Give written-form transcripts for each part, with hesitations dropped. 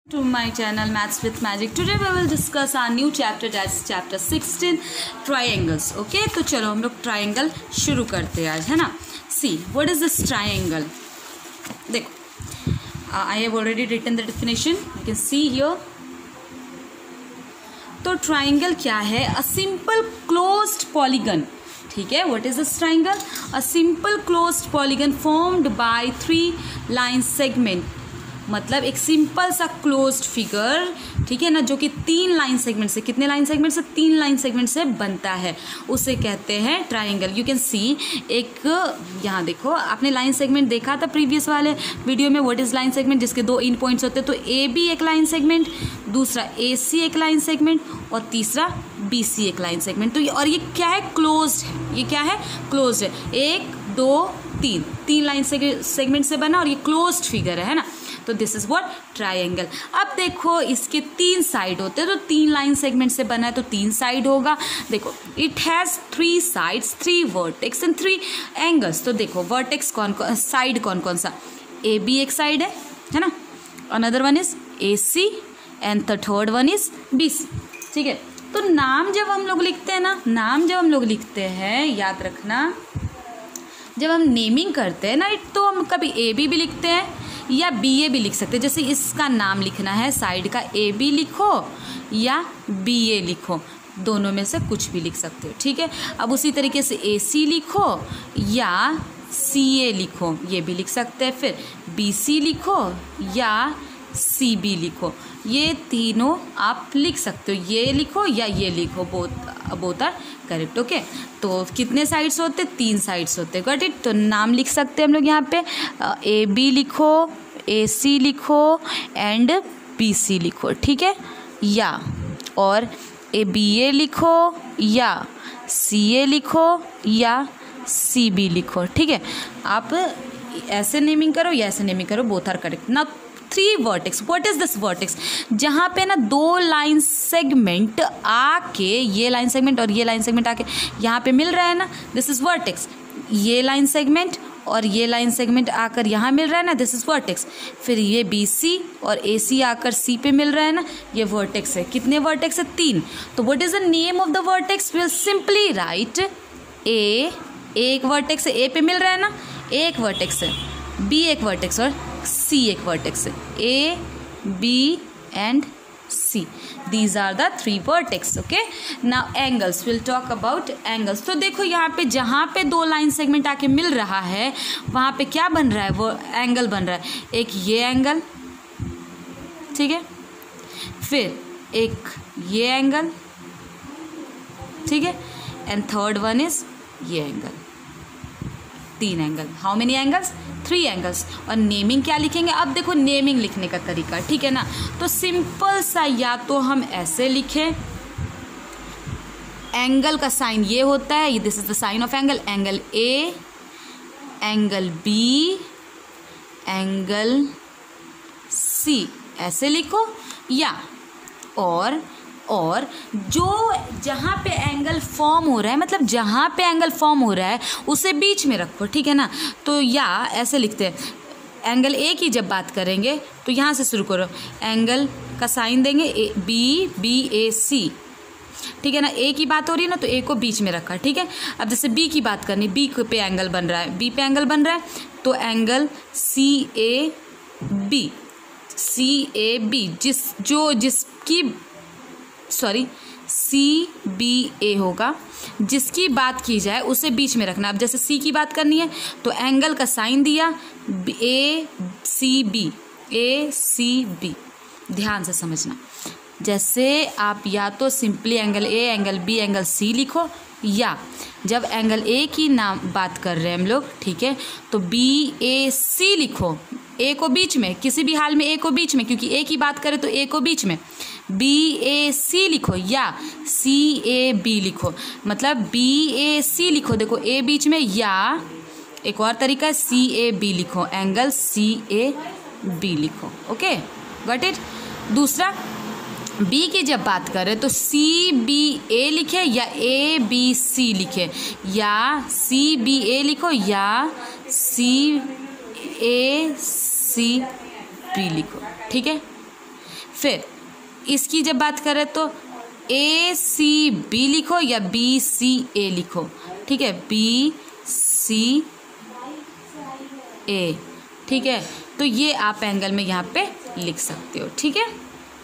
To my channel Maths with Magic. Today we will discuss our new chapter, that's chapter 16 triangles. Okay, तो चलो हम लोग triangle शुरू करते हैं आज, है ना. See what is this triangle? देखो, I have already written the definition. You can see here. तो ट्राइंगल क्या है? A simple closed polygon. ठीक है. What is this triangle? A simple closed polygon formed by 3 line segment. मतलब एक simple सा closed figure, ठीक है ना, जो कि 3 लाइन सेगमेंट से, कितने लाइन सेगमेंट से? 3 लाइन सेगमेंट से बनता है, उसे कहते हैं ट्राइंगल. यू कैन सी एक, यहाँ देखो, आपने लाइन सेगमेंट देखा था प्रीवियस वाले वीडियो में. What is line segment? जिसके 2 इन पॉइंट्स होते हैं. तो ए बी एक लाइन सेगमेंट, दूसरा ए सी एक लाइन सेगमेंट और तीसरा बी सी एक लाइन सेगमेंट. तो और ये क्या है? क्लोज्ड है. ये क्या है? क्लोज्ड है. 1 2 3 लाइन सेगमेंट से बना और ये क्लोज्ड फिगर है ना. तो दिस इज व्हाट? ट्राइंगल. अब देखो, इसके 3 साइड होते हैं, तो 3 लाइन सेगमेंट से बना है तो 3 साइड होगा. देखो, it has 3 sides, 3 vertex and 3 angles. तो देखो, वर्टेक्स साइड कौन कौन सा? ए बी एक साइड है ना. Another one is A C and the third one is B C. ठीक है. तो नाम जब हम लोग लिखते हैं ना, याद रखना, जब हम नेमिंग करते हैं ना, तो हम कभी ए बी भी लिखते हैं या बी ए भी लिख सकते हैं. जैसे इसका नाम लिखना है साइड का, ए बी लिखो या बी ए लिखो, दोनों में से कुछ भी लिख सकते हो. ठीक है. अब उसी तरीके से ए सी लिखो या सी ए लिखो, ये भी लिख सकते हैं. फिर बी सी लिखो या सी बी लिखो, ये तीनों आप लिख सकते हो. ये लिखो या ये लिखो, बोथ आर करेक्ट. ओके. तो कितने साइड्स होते? 3 साइड्स होते. Got it. तो नाम लिख सकते हैं हम लोग यहाँ पे, ए बी लिखो, ए सी लिखो एंड बी सी लिखो. ठीक है. या और ए बी ए लिखो या सी ए लिखो या सी बी लिखो. ठीक है. आप ऐसे नेमिंग करो या ऐसे नेमिंग करो, बोथ आर करेक्ट. ना 3 वर्टेक्स. What is this vertex? जहाँ पे ना 2 लाइन सेगमेंट आके, ये लाइन सेगमेंट और ये लाइन सेगमेंट आके यहाँ पे मिल रहा है ना, दिस इज वर्टेक्स. ये लाइन सेगमेंट और ये लाइन सेगमेंट आकर यहाँ मिल रहा है ना, दिस इज वर्टेक्स. फिर ये बी सी और ए सी आकर सी पे मिल रहा है ना, ये वर्टेक्स है. कितने वर्टेक्स है? 3. तो what is the name of the vertex? Will simply write A, एक वर्टेक्स है, ए पे मिल रहा है ना, एक वर्टेक्स है, बी एक वर्टेक्स और सी एक वर्टेक्स है. A B and C, these are the 3 vertex. Okay. Now angles, will talk about angles. तो देखो, यहाँ पे जहाँ पे 2 लाइन सेगमेंट आके मिल रहा है, वहाँ पे क्या बन रहा है? वो एंगल बन रहा है. एक ये एंगल, ठीक है, फिर एक ये एंगल, ठीक है, एंड थर्ड वन इज ये angle. 3 angle. How many angles? 3 angles. और नेमिंग क्या लिखेंगे? अब देखो नेमिंग लिखने का तरीका, ठीक है ना. तो सिंपल सा, या तो हम ऐसे लिखें, एंगल का साइन ये होता है, this is the sign of angle. Angle A, angle B, angle C, ऐसे लिखो. या और जो जहाँ पे एंगल फॉर्म हो रहा है, मतलब जहाँ पे एंगल फॉर्म हो रहा है उसे बीच में रखो. ठीक है ना. तो या ऐसे लिखते हैं, एंगल ए की जब बात करेंगे तो यहाँ से शुरू करो, एंगल का साइन देंगे बी बी ए सी. ठीक है ना. ए की बात हो रही है ना, तो ए को बीच में रखा. ठीक है. अब जैसे बी की बात करनी, बी पे एंगल बन रहा है, बी पे एंगल बन रहा है, तो एंगल सी ए बी, जिसकी सी बी ए होगा, जिसकी बात की जाए उसे बीच में रखना. अब जैसे सी की बात करनी है तो एंगल का साइन दिया, ए सी बी. ध्यान से समझना. जैसे आप या तो simply angle A, angle B, angle C लिखो, या जब एंगल ए की नाम बात कर रहे हैं हम लोग, ठीक है, तो बी ए सी लिखो. ए को बीच में, किसी भी हाल में ए को बीच में, क्योंकि ए की बात करें तो ए को बीच में. बी ए सी लिखो या सी ए बी लिखो, मतलब बी ए सी लिखो. देखो, ए बीच में, या एक और तरीका है, सी ए बी लिखो, एंगल सी ए बी लिखो. Okay, got it. दूसरा, बी की जब बात करें तो सी बी ए लिखे या ए बी सी लिखे, या सी बी ए लिखो या सी ए सी बी लिखो. ठीक है. फिर इसकी जब बात करें तो ACB लिखो या BCA लिखो, ठीक है, BCA, ठीक है। तो ये आप एंगल में यहाँ पे लिख सकते हो, ठीक है।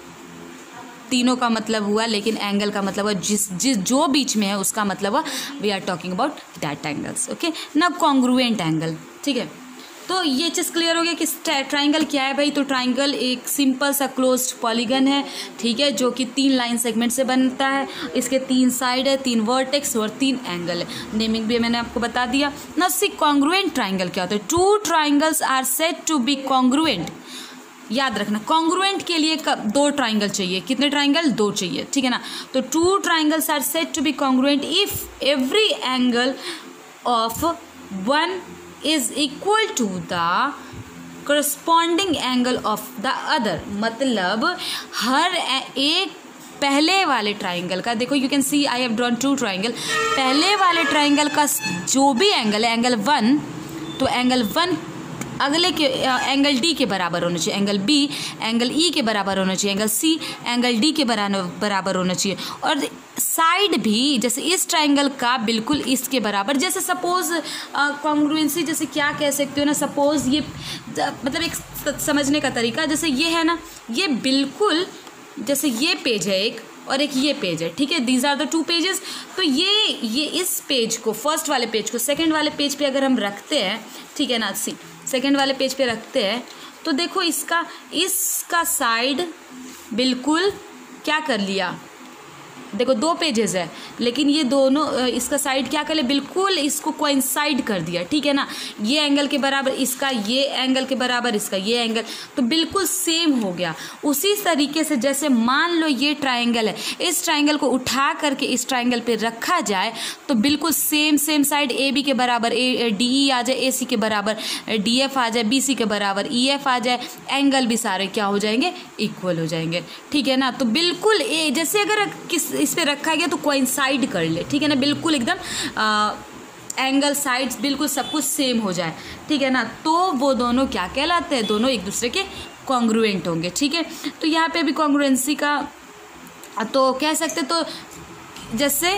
तीनों का मतलब हुआ, लेकिन एंगल का मतलब हुआ जिस जो बीच में है उसका मतलब हुआ we are talking about that angles, okay ना, कॉन्ग्रुएंट एंगल, ठीक है। तो ये चीज़ क्लियर हो गया कि ट्राइंगल क्या है भाई। तो ट्राइंगल एक सिंपल सा क्लोज्ड पॉलीगन है, ठीक है, जो कि 3 लाइन सेगमेंट से बनता है। इसके 3 साइड है, 3 वर्टेक्स और 3 एंगल है। नेमिंग भी मैंने आपको बता दिया ना। सी कॉन्ग्रुएंट ट्राइंगल क्या होता है? 2 triangles are said to be congruent. याद रखना, कॉन्ग्रुएंट के लिए 2 ट्राइंगल चाहिए। कितने ट्राइंगल? 2 चाहिए, ठीक है ना। तो 2 triangles are said to be congruent if every angle of one is equal to the corresponding angle of the other। मतलब हर एक पहले वाले ट्राइंगल का, देखो you can see I have drawn 2 triangle. पहले वाले ट्राइंगल का जो भी एंगल है, एंगल 1, तो एंगल 1 अगले के एंगल डी के बराबर होना चाहिए, एंगल बी एंगल ई के बराबर होना चाहिए, एंगल सी एंगल डी के बराबर होना चाहिए। और साइड भी जैसे इस ट्राइंगल का बिल्कुल इसके बराबर। जैसे सपोज कॉन्ग्रुएंसी जैसे क्या कह सकते हो ना, सपोज ये मतलब एक समझने का तरीका, जैसे ये है ना, ये बिल्कुल जैसे ये पेज है एक और एक ये पेज है, ठीक है, दीज आर द 2 पेजेस। तो ये इस पेज को, फर्स्ट वाले पेज को सेकंड वाले पेज पे अगर हम रखते हैं, ठीक है ना, सी सेकंड वाले पेज पे रखते हैं, तो देखो इसका साइड बिल्कुल क्या कर लिया, देखो 2 पेजेस है, लेकिन ये दोनों इसका साइड क्या कर ले, बिल्कुल इसको कोइंसाइड कर दिया, ठीक है ना। ये एंगल के बराबर इसका, ये एंगल के बराबर इसका ये एंगल, तो बिल्कुल सेम हो गया। उसी तरीके से जैसे मान लो ये ट्राइंगल है, इस ट्राइंगल को उठा करके इस ट्राइंगल पे रखा जाए तो बिल्कुल सेम साइड AB के बराबर DE आ जाए, AC के बराबर DF आ जाए, BC के बराबर EF आ जाए, एंगल भी सारे क्या हो जाएंगे, इक्वल हो जाएंगे, ठीक है ना। तो बिल्कुल जैसे अगर इस पे रखा गया तो कोइंसाइड कर ले, ठीक है ना, बिल्कुल एकदम एंगल साइड्स बिल्कुल सब कुछ सेम हो जाए, ठीक है ना। तो वो दोनों क्या कहलाते हैं, दोनों एक दूसरे के कॉन्ग्रुएंट होंगे, ठीक है। तो यहाँ पे भी कॉन्ग्रुएंसी का तो कह सकते, तो जैसे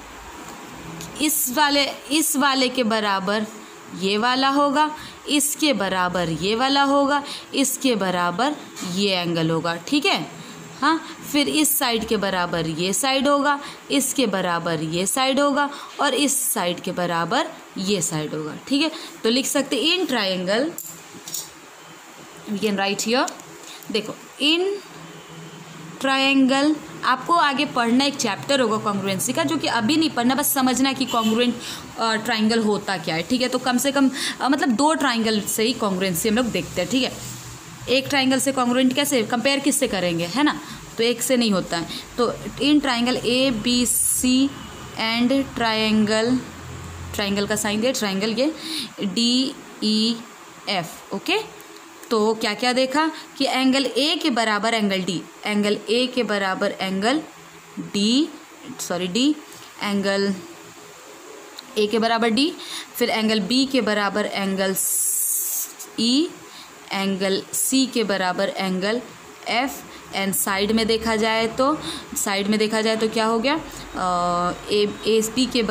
इस वाले के बराबर ये वाला होगा, इसके बराबर ये वाला होगा, इसके बराबर ये एंगल होगा, ठीक है। हाँ, फिर इस साइड के बराबर ये साइड होगा, इसके बराबर ये साइड होगा और इस साइड के बराबर ये साइड होगा, ठीक है। तो लिख सकते in triangle we can write here, देखो इन ट्राइंगल। आपको आगे पढ़ना एक चैप्टर होगा कॉन्ग्रुएंसी का, जो कि अभी नहीं पढ़ना, बस समझना कि कॉन्ग्रुएंट ट्राइंगल होता क्या है, ठीक है। तो कम से कम मतलब 2 ट्राइंगल से ही कॉन्ग्रुएंसी हम लोग देखते हैं, ठीक है। एक ट्राइंगल से कॉन्ग्रुएंट कैसे कंपेयर किससे करेंगे, है ना, तो एक से नहीं होता है। तो in triangle ABC and triangle का साइन दिया, ट्राइंगल ये DEF, ओके। तो क्या क्या देखा कि एंगल A के बराबर एंगल D, एंगल A के बराबर एंगल D, एंगल A के बराबर D, फिर एंगल B के बराबर एंगल E, एंगल C के बराबर एंगल F, एंड साइड में देखा जाए तो क्या हो गया, AB के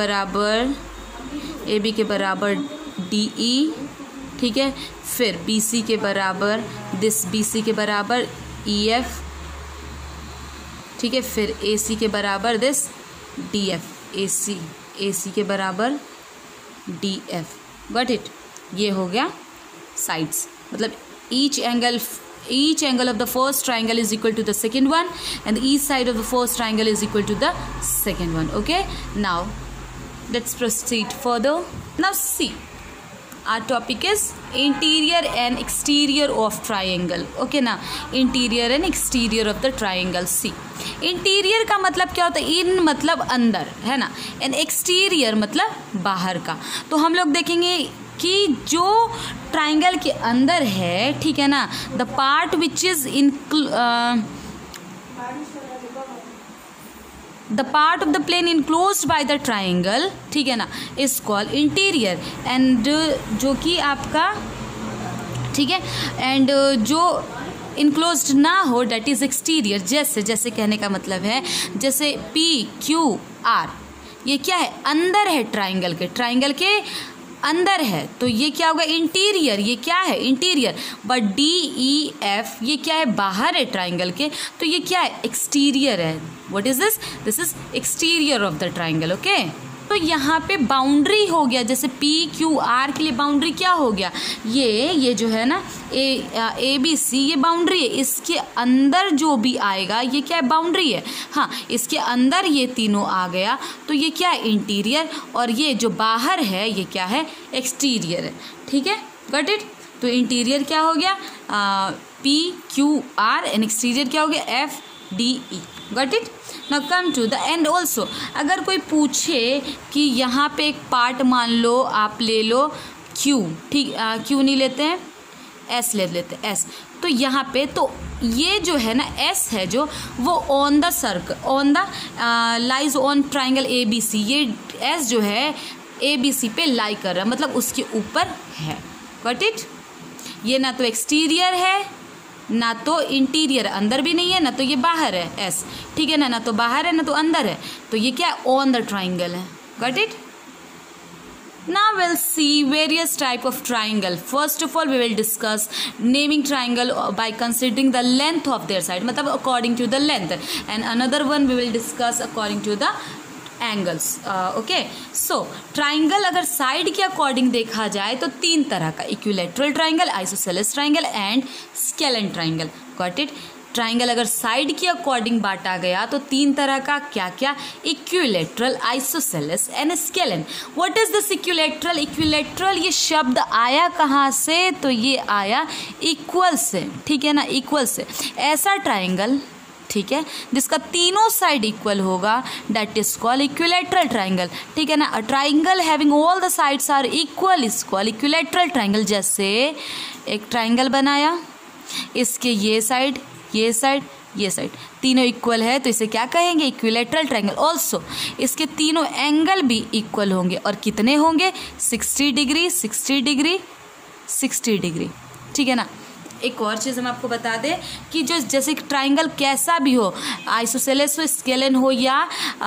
बराबर DE, ठीक है। फिर BC के बराबर BC के बराबर EF, ठीक है। फिर AC के बराबर DF, AC के बराबर DF, गॉट इट। ये हो गया साइड्स, मतलब each angle of the first triangle is equal to the second one and each side of the first triangle is equal to the second one, okay. Now let's proceed further. Now see, our topic is interior and exterior of triangle, okay ना, interior and exterior of the triangle। see, interior का मतलब क्या होता है, इन मतलब अंदर, है ना, एंड एक्सटीरियर मतलब बाहर का। तो हम लोग देखेंगे कि जो ट्राइंगल के अंदर है, ठीक है ना, the part which is in the part of the plane enclosed by the triangle, ठीक है ना, इज कॉल्ड इंटीरियर। एंड जो कि आपका, ठीक है, एंड जो इनक्लोज्ड ना हो डेट इज एक्सटीरियर। जैसे जैसे कहने का मतलब है जैसे PQR ये क्या है, अंदर है ट्राइंगल के अंदर है, तो ये क्या होगा, इंटीरियर। ये क्या है, इंटीरियर। बट DEF ये क्या है, बाहर है ट्राइंगल के, तो ये क्या है, एक्सटीरियर है। What is this, this is exterior of the triangle. Okay, तो यहाँ पे बाउंड्री हो गया, जैसे PQR के लिए बाउंड्री क्या हो गया, ये जो है ना ABC ये बाउंड्री है, इसके अंदर जो भी आएगा ये क्या है, बाउंड्री है। हाँ, इसके अंदर ये तीनों आ गया तो ये क्या है, इंटीरियर, और ये जो बाहर है ये क्या है, एक्सटीरियर है। ठीक है, गॉट इट। तो इंटीरियर क्या हो गया, PQR एंड एक्सटीरियर क्या हो गया, FDE। Got it. Now come to the end also. अगर कोई पूछे कि यहाँ पे एक पार्ट मान लो आप ले लो Q, ठीक, Q नहीं लेते हैं, S ले लेते हैं, S। तो यहाँ पे तो ये जो है ना S है जो, वो on the circle, on the lies on triangle ABC। ये S जो है ABC पे लाई कर रहा है, मतलब उसके ऊपर है। Got it. ये ना तो एक्सटीरियर है ना तो इंटीरियर, अंदर भी नहीं है ना तो ये बाहर है, S। ठीक है ना तो बाहर है ना तो अंदर है, तो ये क्या, ऑन द ट्राइंगल है। Got it. Now we'll see various type of triangle. First of all we will discuss naming triangle by considering the length of their side, मतलब according to the length, and another one we will discuss according to the angles. Okay, so triangle अगर side के according देखा जाए तो तीन तरह का, equilateral triangle, isosceles triangle and scalene triangle. Got it? Triangle अगर साइड के अकॉर्डिंग बांटा गया तो तीन तरह का, क्या क्या, equilateral, isosceles and scalene. What is this equilateral? Equilateral ये शब्द आया कहाँ से, तो ये आया इक्वल से। ठीक है ना, इक्वल से। ऐसा ट्राइंगल, ठीक है, जिसका तीनों साइड इक्वल होगा, that is called equilateral triangle. ठीक है ना, a triangle having all the sides are equal is called equilateral triangle. जैसे एक ट्राइंगल बनाया, इसके ये साइड ये साइड तीनों इक्वल है तो इसे क्या कहेंगे, इक्विलेटरल ट्राइंगल। ऑल्सो इसके तीनों एंगल भी इक्वल होंगे, और कितने होंगे, 60 डिग्री 60 डिग्री 60 डिग्री। ठीक है ना। एक और चीज़ हम आपको बता दें कि जो जैसे ट्राइंगल कैसा भी हो, आइसोसेलेस हो, स्केलेन हो या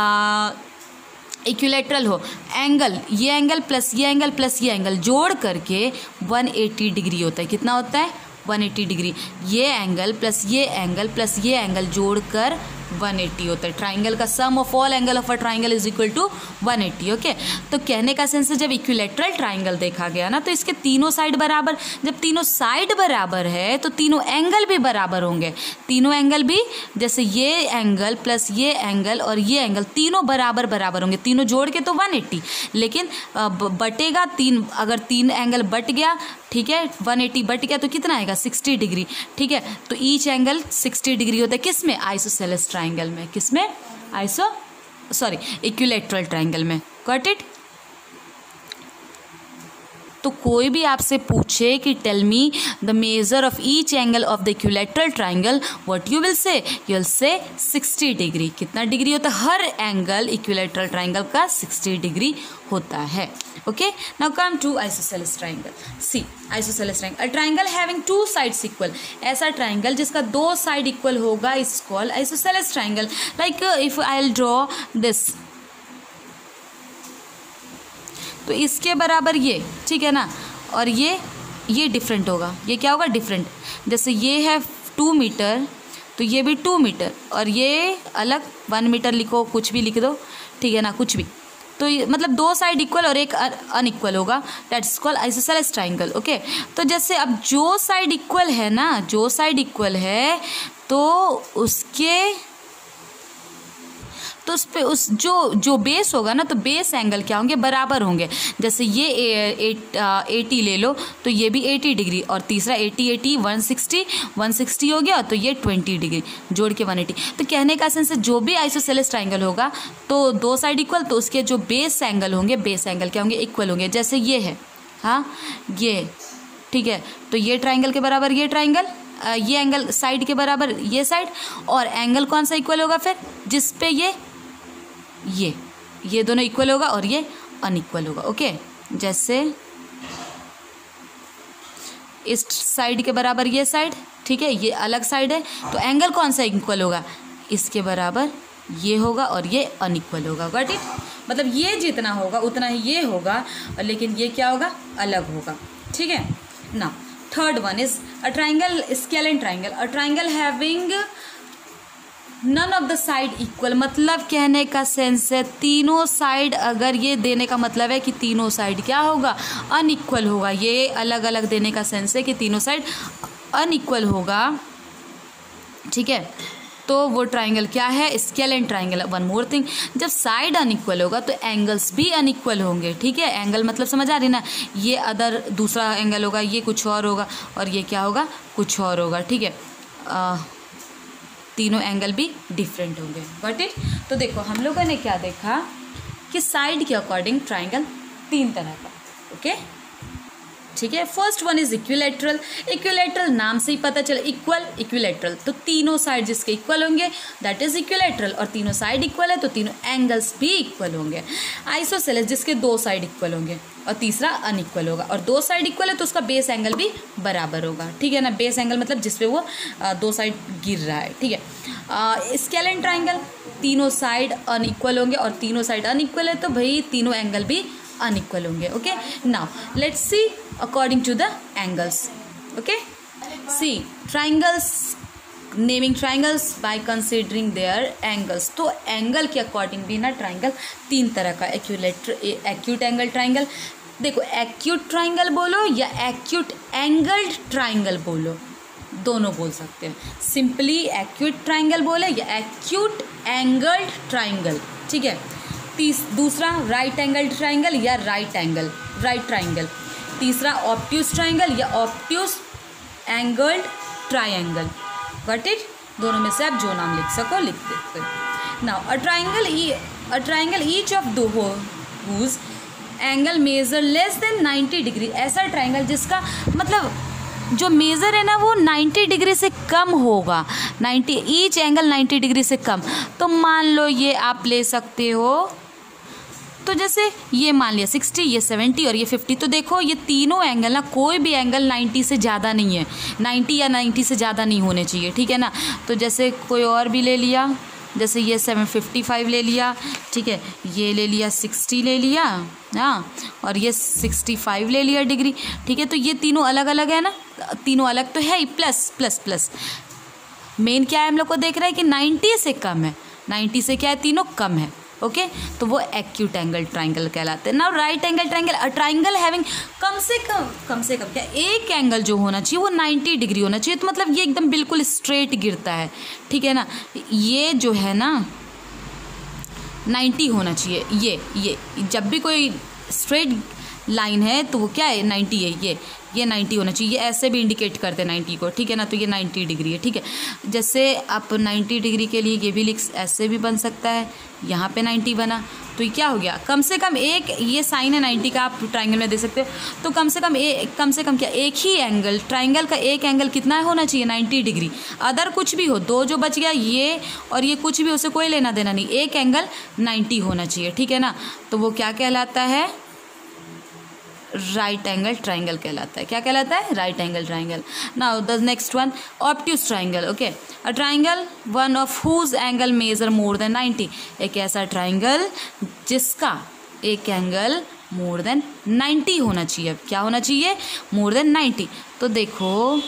इक्विलेटरल हो, एंगल, ये एंगल प्लस ये एंगल प्लस ये एंगल जोड़ करके 180 डिग्री होता है। कितना होता है, 180 डिग्री। ये एंगल प्लस ये एंगल प्लस ये एंगल जोड़कर 180 होता है। ट्राइंगल का sum of all angle of a triangle is equal to 180। Okay, तो कहने का सेंस है जब इक्विलेटरल ट्राइंगल देखा गया ना तो इसके तीनों साइड बराबर, जब तीनों साइड बराबर है तो तीनों एंगल भी बराबर होंगे। तीनों एंगल भी, जैसे ये एंगल प्लस ये एंगल और ये एंगल तीनों बराबर बराबर होंगे, तीनों जोड़ के तो 180। लेकिन बटेगा तीन, अगर तीन एंगल बट गया, ठीक है, 180 बट गया तो कितना आएगा, 60 डिग्री। ठीक है, तो ईच एंगल 60 डिग्री होता है। किस में, आइसोसेलेस ट्राइंगल में। किस में, इक्विलेटरल ट्राइंगल में। Got it. तो कोई भी आपसे पूछे कि tell me the measure of each angle of the equilateral triangle, what you will say, you will say 60 degree. कितना डिग्री होता है, हर एंगल इक्विलेटरल ट्राइंगल का 60 डिग्री होता है। Okay, now come to isosceles triangle. See, isosceles triangle, a triangle having two sides equal. ऐसा triangle जिसका दो side equal होगा is called isosceles triangle. Like if I will draw this, तो इसके बराबर ये, ठीक है ना, और ये डिफरेंट होगा। ये क्या होगा, डिफरेंट। जैसे ये है 2 मीटर तो ये भी 2 मीटर, और ये अलग 1 मीटर लिखो, कुछ भी लिख दो, ठीक है ना, कुछ भी। तो मतलब दो साइड इक्वल और एक अनइक्वल होगा, that's called isosceles triangle. Okay, तो जैसे अब जो साइड इक्वल है ना, जो साइड इक्वल है तो उसके, तो उस पे उस जो बेस होगा ना, तो बेस एंगल क्या होंगे, बराबर होंगे। जैसे ये 80 ले लो तो ये भी 80 डिग्री, और तीसरा 80 160 हो गया, तो ये 20 डिग्री जोड़ के 180। तो कहने का सेंस है जो भी आइसोसेलेस ट्राइंगल होगा तो दो साइड इक्वल, तो उसके जो बेस एंगल होंगे, बेस एंगल क्या होंगे, इक्वल होंगे। जैसे ये है, हाँ ये, ठीक है, तो ये ट्राइंगल के बराबर ये ट्राइंगल, ये एंगल साइड के बराबर ये साइड, और एंगल कौन सा इक्वल होगा फिर, जिस पे ये दोनों इक्वल होगा और ये अनइक्वल होगा। ओके, जैसे इस साइड के बराबर ये साइड, ठीक है, ये अलग साइड है, तो एंगल कौन सा इक्वल होगा, इसके बराबर ये होगा और ये अनइक्वल होगा। गॉट इट, मतलब ये जितना होगा उतना ही ये होगा, और लेकिन ये क्या होगा, अलग होगा। ठीक है ना। Third one is a triangle, scalene triangle, a triangle having none of the side equal. मतलब कहने का सेंस है तीनों साइड, अगर ये देने का मतलब है कि तीनों साइड क्या होगा, अनइक्वल होगा। ये अलग अलग देने का सेंस है कि तीनों साइड अनइक्वल होगा। ठीक है, तो वो ट्राइंगल क्या है, scalene triangle. One more thing, जब साइड अनइक्वल होगा तो एंगल्स भी अनइक्वल होंगे। ठीक है, एंगल मतलब समझ आ रही ना, ये अदर दूसरा एंगल होगा, ये कुछ और होगा, और ये क्या होगा, कुछ और होगा। ठीक है, तीनों एंगल भी डिफरेंट होंगे। Got it. तो देखो हम लोगों ने क्या देखा कि साइड के अकॉर्डिंग ट्राइंगल तीन तरह का। ओके, ठीक है। First one is equilateral. Equilateral नाम से ही पता चला, इक्वल इक्विलैटरल, तो तीनों साइड जिसके इक्वल होंगे दैट इज इक्विलैटरल, और तीनों साइड इक्वल है तो तीनों एंगल्स भी इक्वल होंगे। आइसोसेलेस, जिसके दो साइड इक्वल होंगे और तीसरा अनइक्वल होगा, और दो साइड इक्वल है तो उसका बेस एंगल भी बराबर होगा। ठीक है ना, बेस एंगल मतलब जिसपे वो दो साइड गिर रहा है। ठीक है। स्केलेन ट्राइंगल, तीनों साइड अनइक्वल होंगे और तीनों साइड अनइक्वल है तो भाई तीनों एंगल भी अनइक्वल होंगे। Okay, now let's see according to the angles. Okay, see triangles, naming triangles by considering their angles. तो एंगल के अकॉर्डिंग भी ना ट्राइंगल तीन तरह का, एक्यूट एंगल ट्राइंगल। देखो एक्यूट ट्राइंगल बोलो या एक्यूट एंगल्ड ट्राइंगल बोलो, दोनों बोल सकते हैं। सिंपली एक्यूट ट्राइंगल बोले या एक्यूट एंगल्ड ट्राइंगल। ठीक है। दूसरा राइट एंगल ट्राइंगल या राइट ट्राइंगल। तीसरा ऑब्ट्यूज ट्राइंगल या obtuse angled triangle. Got it. दोनों में से आप जो नाम लिख सको लिख देते हो। Now a triangle each of दो whose angle measure less than 90 degree. ऐसा ट्राइंगल जिसका मतलब जो मेज़र है ना वो 90 डिग्री से कम होगा, 90 ईच एंगल 90 डिग्री से कम। तो मान लो ये आप ले सकते हो, तो जैसे ये मान लिया 60, ये 70 और ये 50। तो देखो ये तीनों एंगल ना, कोई भी एंगल 90 से ज़्यादा नहीं है, 90 या 90 से ज़्यादा नहीं होने चाहिए। ठीक है ना। तो जैसे कोई और भी ले लिया, जैसे ये 755 ले लिया, ठीक है, ये ले लिया 60 ले लिया, हाँ, और ये 65 ले लिया डिग्री। ठीक है, तो ये तीनों अलग अलग है ना, तीनों अलग तो है ही, प्लस प्लस प्लस मेन क्या है हम लोग को देख रहा है कि 90 से कम है, 90 से क्या है, तीनों कम है। ओके, तो वो एक्यूट एंगल ट्राइंगल कहलाते हैं। Now right angle triangle, a triangle having कम से कम क्या, एक एंगल जो होना चाहिए वो 90 डिग्री होना चाहिए। तो मतलब ये एकदम बिल्कुल स्ट्रेट गिरता है। ठीक है ना, ये जो है ना 90 होना चाहिए। ये जब भी कोई स्ट्रेट लाइन है तो वो क्या है, 90 है। ये 90 होना चाहिए। ये ऐसे भी इंडिकेट करते हैं 90 को। ठीक है ना, तो ये 90 डिग्री है। ठीक है, जैसे आप 90 डिग्री के लिए ये भी ऐसे भी बन सकता है, यहाँ पे 90 बना, तो ये क्या हो गया, कम से कम एक, ये साइन है 90 का, आप ट्राइंगल में दे सकते हो। तो कम से कम क्या, एक ही एंगल, ट्राइंगल का एक एंगल कितना होना चाहिए, 90 डिग्री। अदर कुछ भी हो, दो जो बच गया ये और ये कुछ भी, उससे कोई लेना देना नहीं, एक एंगल 90 होना चाहिए। ठीक है ना, तो वो क्या कहलाता है, राइट एंगल ट्राइंगल कहलाता है। क्या कहलाता है, right angle triangle. Now the next one, obtuse triangle. Okay, a triangle one of whose angle measure more than 90। एक ऐसा ट्राइंगल जिसका एक एंगल मोर देन 90 होना चाहिए। क्या होना चाहिए, मोर देन 90। तो देखो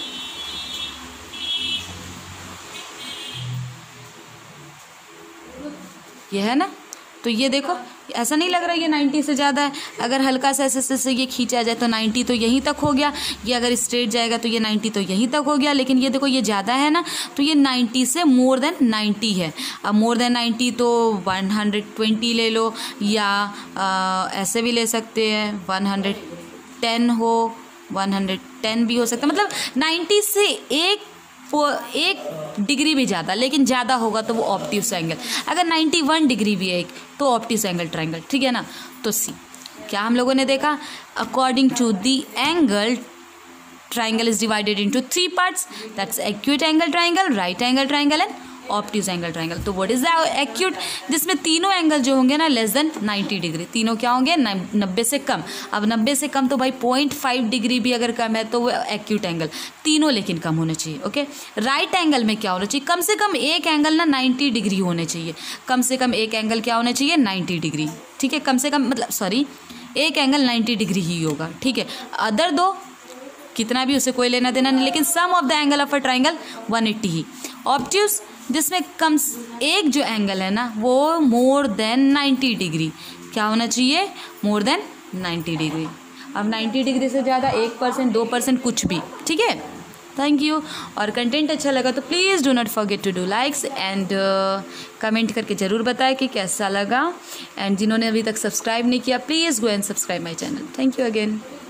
ये है ना, तो ये देखो ऐसा नहीं लग रहा है ये 90 से ज़्यादा है। अगर हल्का सा ऐसे से ये खींचा जाए तो 90 तो यहीं तक हो गया, ये अगर स्ट्रेट जाएगा तो ये 90 तो यहीं तक हो गया। लेकिन ये देखो ये ज़्यादा है ना, तो ये 90 से मोर देन 90 है। अब मोर देन 90 तो 120 ले लो, या ऐसे भी ले सकते हैं 110 हो, 110 भी हो सकता है। मतलब 90 से एक डिग्री भी ज़्यादा, लेकिन ज़्यादा होगा तो वो ऑब्ट्यूज एंगल। अगर 91 डिग्री भी है एक, तो ऑब्ट्यूज एंगल ट्राइंगल। ठीक है ना, तो सी क्या हम लोगों ने देखा, according to the angle triangle is divided into 3 parts, that's acute angle triangle, right angle triangle and obtuse angle triangle. तो व्हाट इज द एक्यूट, जिसमें तीनों एंगल जो होंगे ना लेस देन 90 डिग्री, तीनों क्या होंगे 90 से कम। अब 90 से कम तो भाई 0.5 डिग्री भी अगर कम है तो वो एक्यूट एंगल, तीनों लेकिन कम होने चाहिए। ओके, राइट एंगल में क्या होना चाहिए, कम से कम एक एंगल ना 90 डिग्री होने चाहिए, कम से कम एक एंगल क्या होना चाहिए 90 डिग्री, ठीक है, कम से कम मतलब सॉरी एक एंगल 90 डिग्री ही होगा, ठीक है। अदर दो कितना भी उसे कोई लेना देना नहीं, लेकिन sum of the angle of a triangle 180 ही। ऑब्ट्यूज जिसमें कम एक जो एंगल है ना वो मोर देन 90 डिग्री, क्या होना चाहिए मोर देन 90 डिग्री। अब 90 डिग्री से ज़्यादा 1%, 2% कुछ भी, ठीक है। Thank you. और कंटेंट अच्छा लगा तो please do not forget to do likes and comment करके ज़रूर बताएं कि कैसा लगा। एंड जिन्होंने अभी तक सब्सक्राइब नहीं किया please go and subscribe my channel. Thank you again.